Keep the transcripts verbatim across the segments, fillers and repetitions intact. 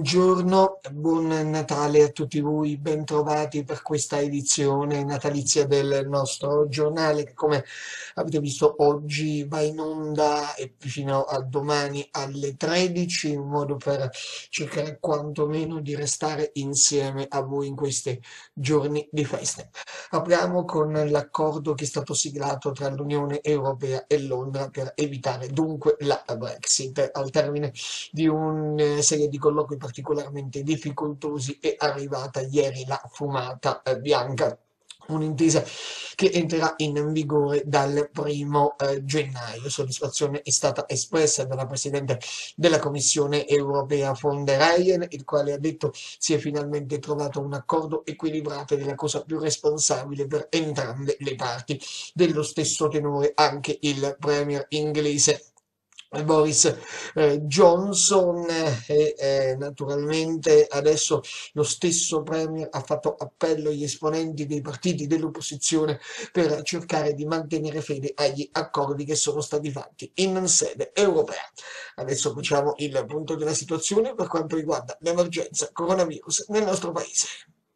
Buongiorno e buon Natale a tutti voi, bentrovati per questa edizione natalizia del nostro giornale che, come avete visto, oggi va in onda e fino a domani alle tredici, in modo per cercare quantomeno di restare insieme a voi in questi giorni di feste. Apriamo con l'accordo che è stato siglato tra l'Unione Europea e Londra per evitare dunque la Brexit. Al termine di una serie di colloqui particolarmente difficoltosi è arrivata ieri la fumata eh, bianca. Un'intesa che entrerà in vigore dal primo eh, gennaio. Soddisfazione è stata espressa dalla Presidente della Commissione europea von der Leyen, il quale ha detto si è finalmente trovato un accordo equilibrato ed è la cosa più responsabile per entrambe le parti. Dello stesso tenore anche il premier inglese Boris eh, Johnson e eh, naturalmente adesso lo stesso Premier ha fatto appello agli esponenti dei partiti dell'opposizione per cercare di mantenere fede agli accordi che sono stati fatti in sede europea. Adesso facciamo il punto della situazione per quanto riguarda l'emergenza coronavirus nel nostro paese.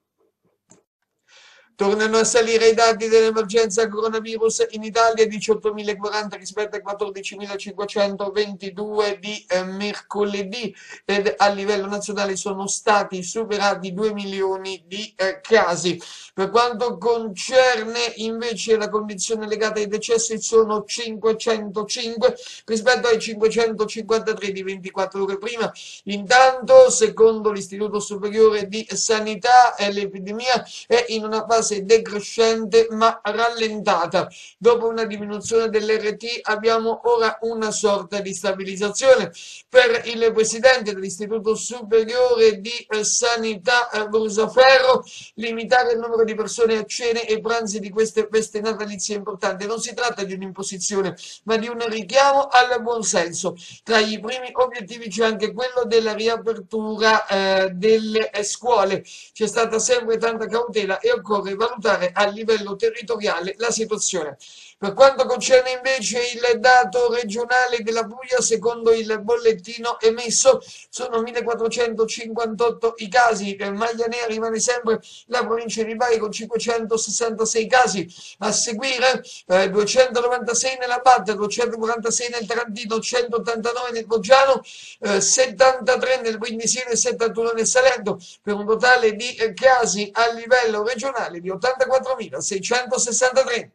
Tornano a salire i dati dell'emergenza coronavirus in Italia, diciottomilaquaranta rispetto ai quattordicimilacinquecentoventidue di eh, mercoledì, ed a livello nazionale sono stati superati due milioni di eh, casi. Per quanto concerne invece la condizione legata ai decessi, sono cinquecentocinque rispetto ai cinquecentocinquantatré di ventiquattro ore prima. Intanto, secondo l'Istituto Superiore di Sanità, eh, l'epidemia è in una fase decrescente ma rallentata. Dopo una diminuzione dell'R T abbiamo ora una sorta di stabilizzazione. Per il presidente dell'Istituto Superiore di Sanità Brusaferro, limitare il numero di persone a cene e pranzi di queste feste natalizie è importante. Non si tratta di un'imposizione, ma di un richiamo al buonsenso. Tra i primi obiettivi c'è anche quello della riapertura eh, delle scuole. C'è stata sempre tanta cautela e occorre valutare a livello territoriale la situazione. Per quanto concerne invece il dato regionale della Puglia, secondo il bollettino emesso, sono millequattrocentocinquantotto i casi. Per maglia nera rimane sempre la provincia di Bari con cinquecentosessantasei casi. A seguire eh, duecentonovantasei nella Batte, duecentoquarantasei nel Trentino, centottantanove nel Foggiano, eh, settantatré nel Brindisino e settantuno nel Salento, per un totale di eh, casi a livello regionale di ottantaquattromilaseicentosessantatré.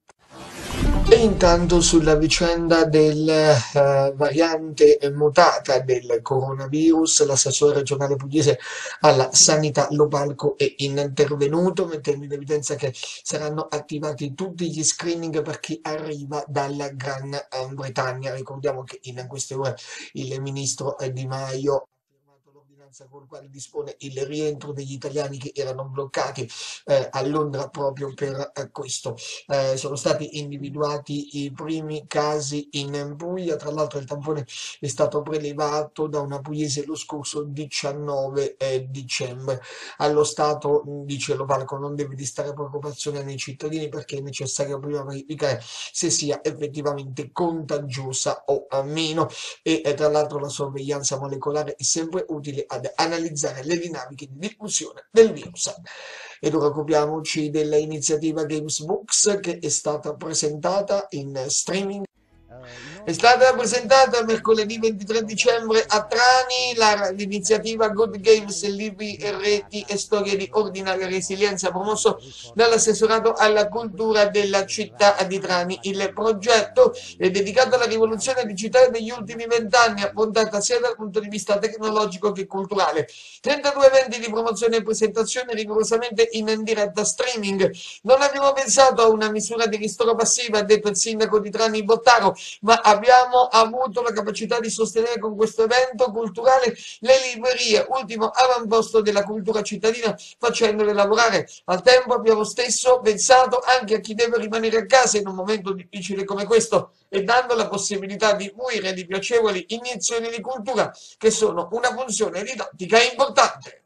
E intanto sulla vicenda del eh, variante mutata del coronavirus, l'assessore regionale pugliese alla sanità Lopalco è intervenuto, mettendo in evidenza che saranno attivati tutti gli screening per chi arriva dalla Gran eh, Bretagna. Ricordiamo che in queste ore il ministro eh, Di Maio con il quale dispone il rientro degli italiani che erano bloccati eh, a Londra proprio per eh, questo. Eh, sono stati individuati i primi casi in Puglia, tra l'altro il tampone è stato prelevato da una pugliese lo scorso diciannove eh, dicembre. Allo Stato, dice Lovalco, non deve destare preoccupazione nei cittadini perché è necessario prima verificare se sia effettivamente contagiosa o meno, e eh, tra l'altro la sorveglianza molecolare è sempre utile ad analizzare le dinamiche di diffusione del virus. Ed ora occupiamoci dell'iniziativa Games Books che è stata presentata in streaming. È stata presentata mercoledì ventitré dicembre a Trani la, l'iniziativa Good Games, libri, reti e storie di ordinaria resilienza, promosso dall'assessorato alla cultura della città di Trani. Il progetto è dedicato alla rivoluzione digitale degli ultimi vent'anni, affrontata sia dal punto di vista tecnologico che culturale. trentadue eventi di promozione e presentazione rigorosamente in diretta streaming. Non abbiamo pensato a una misura di ristoro passiva, ha detto il sindaco di Trani Bottaro, ma abbiamo avuto la capacità di sostenere con questo evento culturale le librerie, ultimo avamposto della cultura cittadina, facendole lavorare. Al tempo abbiamo stesso pensato anche a chi deve rimanere a casa in un momento difficile come questo e dando la possibilità di fruire di piacevoli iniezioni di cultura che sono una funzione didattica importante.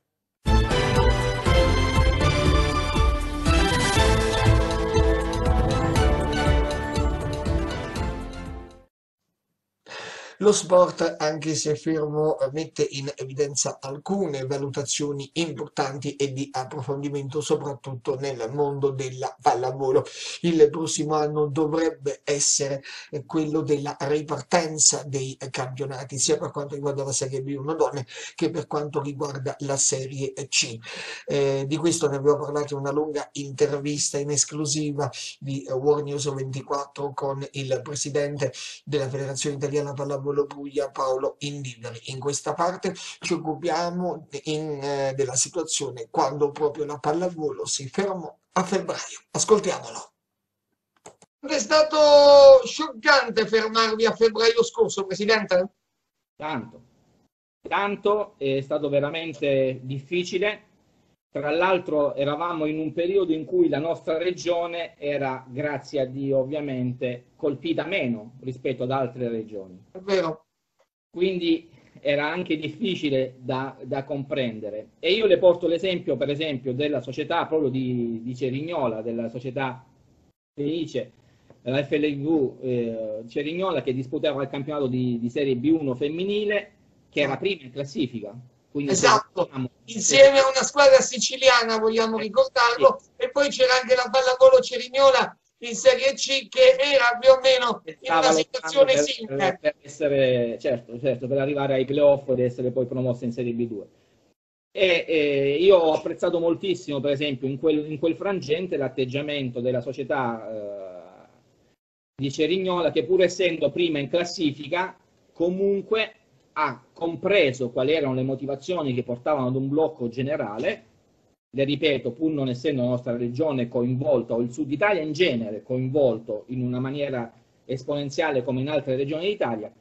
Lo sport, anche se fermo, eh, mette in evidenza alcune valutazioni importanti e di approfondimento, soprattutto nel mondo della pallavolo. Il prossimo anno dovrebbe essere eh, quello della ripartenza dei eh, campionati, sia per quanto riguarda la Serie B uno donne che per quanto riguarda la Serie C. Eh, di questo ne avevo parlato in una lunga intervista in esclusiva di eh, World News ventiquattro con il presidente della Federazione Italiana Pallavolo Puglia, Paolo Indiveri. In questa parte ci occupiamo in, eh, della situazione quando proprio la pallavolo si fermò a febbraio. Ascoltiamolo. Non è stato scioccante fermarvi a febbraio scorso, Presidente? Tanto, tanto è stato veramente difficile. Tra l'altro eravamo in un periodo in cui la nostra regione era, grazie a Dio ovviamente, colpita meno rispetto ad altre regioni. È vero. Quindi era anche difficile da, da comprendere. E io le porto l'esempio, per esempio, della società proprio di, di Cerignola, della società Felice, la F L V eh, Cerignola, che disputava il campionato di, di Serie B uno femminile, che era prima in classifica. Quindi esatto, insieme a una squadra siciliana, vogliamo ricordarlo, sì. E poi c'era anche la pallavolo Cerignola in Serie C, che era più o meno in una situazione per, simile. Per essere, certo, certo, per arrivare ai playoff ed essere poi promossa in Serie B due. E eh, io ho apprezzato moltissimo, per esempio, in quel, in quel frangente l'atteggiamento della società eh, di Cerignola, che pur essendo prima in classifica, comunque ha compreso quali erano le motivazioni che portavano ad un blocco generale. Le ripeto, pur non essendo la nostra regione coinvolta, o il Sud Italia in genere coinvolto in una maniera esponenziale come in altre regioni d'Italia,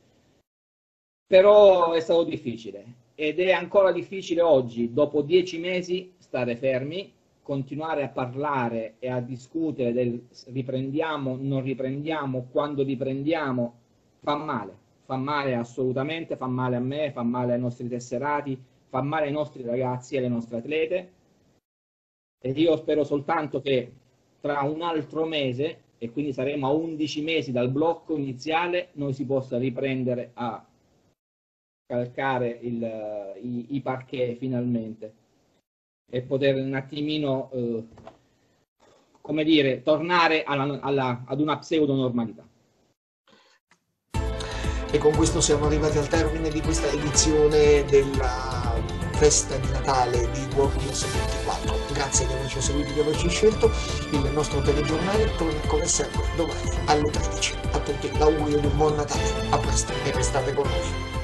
però è stato difficile ed è ancora difficile oggi, dopo dieci mesi, stare fermi, continuare a parlare e a discutere del riprendiamo, non riprendiamo, quando riprendiamo, fa male. Fa male assolutamente, fa male a me, fa male ai nostri tesserati, fa male ai nostri ragazzi e alle nostre atlete. E io spero soltanto che tra un altro mese, e quindi saremo a undici mesi dal blocco iniziale, noi si possa riprendere a calcare il, i, i parquet finalmente e poter un attimino, eh, come dire, tornare alla, alla, ad una pseudo normalità. E con questo siamo arrivati al termine di questa edizione della festa di Natale di World News ventiquattro. Grazie di averci seguito e di averci scelto. Il nostro telegiornale torna come sempre domani alle tredici. A tutti l'augurio di un buon Natale. A presto e restate con noi.